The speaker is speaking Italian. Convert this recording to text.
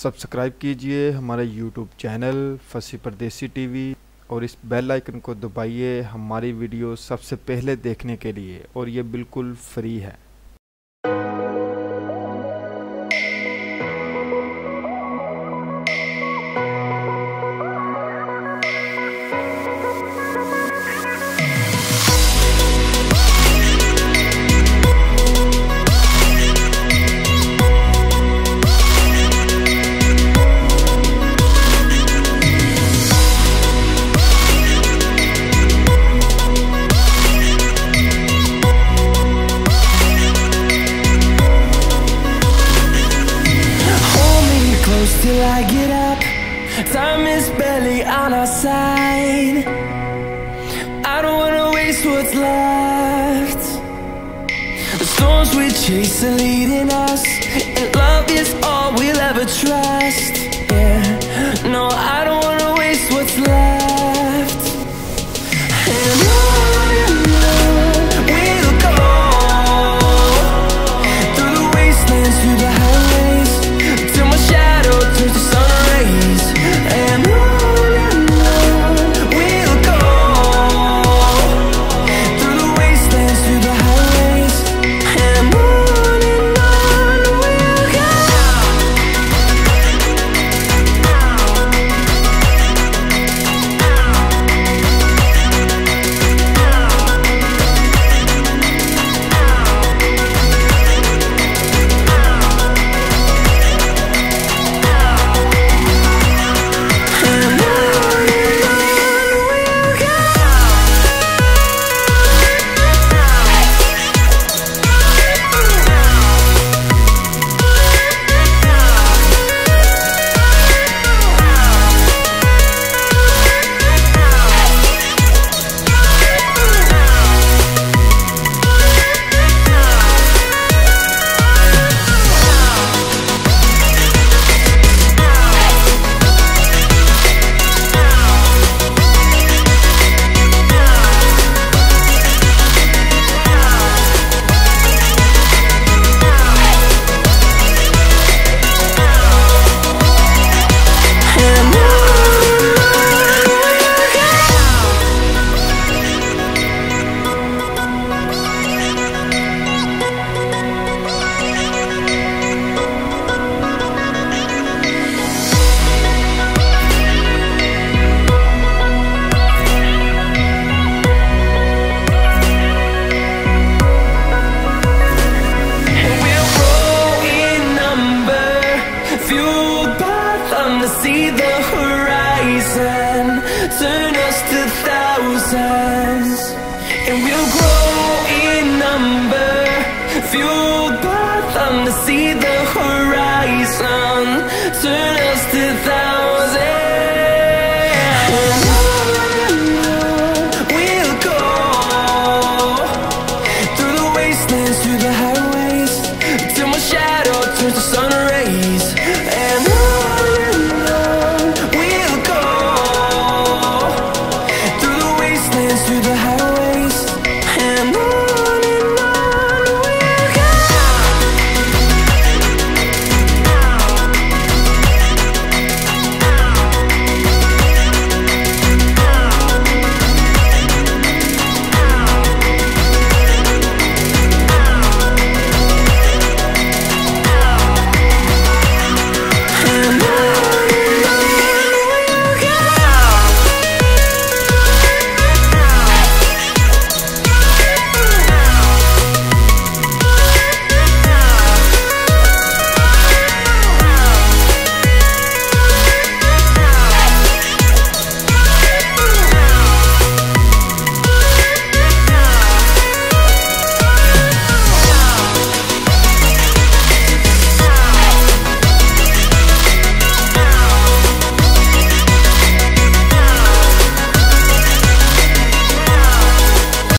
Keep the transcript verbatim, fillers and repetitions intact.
सब्सक्राइब कीजिए हमारे YouTube channel फसी परदेसी टीवी और इस बेल आइकन को दबाइए हमारी वीडियो सबसे पहले देखने के लिए, और ये बिल्कुल फ्री है। Till I get up, time is barely on our side. I don't wanna waste what's left. The storms we chase are leading us, and love is all we'll ever trust. Yeah, no, I don't wanna waste what's left. And on and on we'll go, through the wastelands, through the highways, till my shadow turns to sun rays. And on and on we'll go, through the wastelands, through the highways. And on and on we'll go. See the horizon, turn us to thousands, and we'll grow in number, fueled by them to see the horizon, turn us to thousands.